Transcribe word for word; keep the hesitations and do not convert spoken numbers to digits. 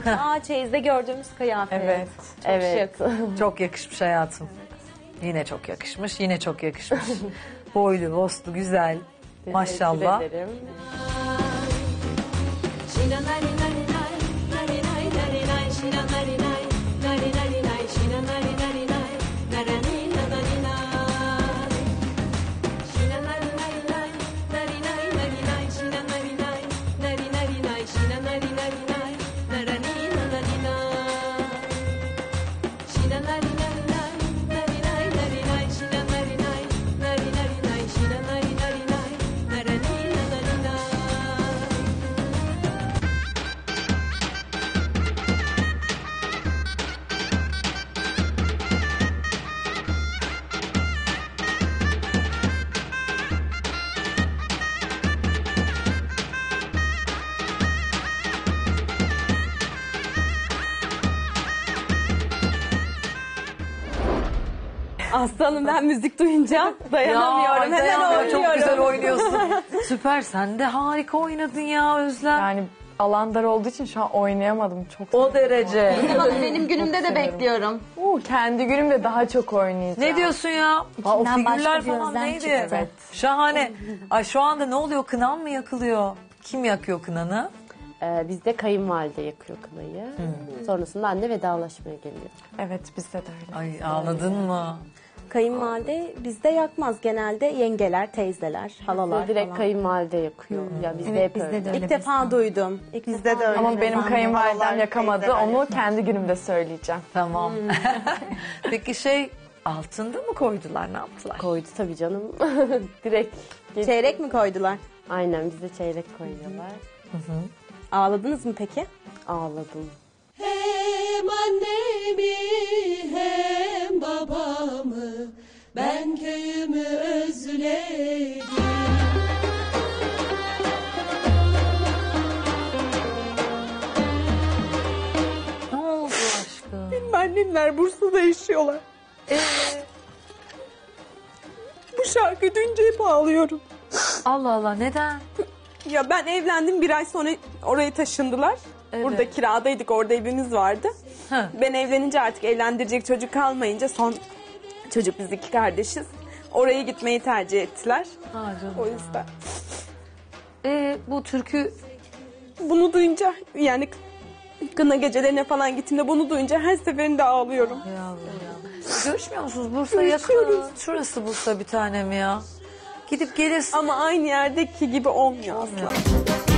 Aa, çeyizde gördüğümüz kıyafet. Evet. Çok Evet. şık. Çok yakışmış hayatım. Yine çok yakışmış, yine çok yakışmış. Boylu, boslu, güzel. Maşallah. Teşekkür ederim. Aslanım, ben müzik duyunca dayanamıyorum. Ya, Hemen dayanamıyorum. oynuyorum. Çok güzel oynuyorsun. Süper, sen de harika oynadın ya Özlem. Yani alan dar olduğu için şu an oynayamadım çok. O derece. Benim günümde de bekliyorum. Uh, kendi günümde daha çok oynayacağım. Ne diyorsun ya? Aa, o İçinden başka figürler bir falan özlem neydi? çıktı. Evet. Şahane. Ay şu anda ne oluyor? Kınan mı yakılıyor? Kim yakıyor kınanı? Ee, bizde kayınvalide yakıyor kınayı. Sonrasında anne vedalaşmaya geliyor. Evet bizde de öyle. Ay ağladın mı? Kayınvalide bizde yakmaz. Genelde yengeler, teyzeler, halalar Direkt falan. kayınvalide yakıyor. Ya bizde hep öyle. İlk defa duydum. İlk Bizde de öyle. Ama benim Ben kayınvalidem babalar, yakamadı. teyzeler. Onu kendi günümde söyleyeceğim. Tamam. Peki şey altında mı koydular, ne yaptılar? Koydu tabii canım. Direkt. Çeyrek mi koydular? Aynen bize çeyrek koyuyorlar. Ağladınız mı peki? Ağladım. Hem annemi hem babamı ben köyümü özledim. Ne oldu aşkım? Annemler Bursa'da yaşıyorlar. Ee, Bu şarkı duyunca hep ağlıyorum. Allah Allah, neden? Ya ben evlendim, bir ay sonra oraya taşındılar. Evet. Burada kiradaydık, orada evimiz vardı. Hı. Ben evlenince artık evlendirecek çocuk kalmayınca son çocuk, biz iki kardeşiz. Oraya gitmeyi tercih ettiler. Ha canım. O yüzden. Ee, bu türkü Bunu duyunca yani kına gecelerine falan gittiğimde bunu duyunca her seferinde ağlıyorum. yavrum ya. Görüşmüyor musunuz? Bursa yakın. Şurası Bursa bir tanem ya. Gidip gelirsin. Ama aynı yerdeki gibi olmuyor asla.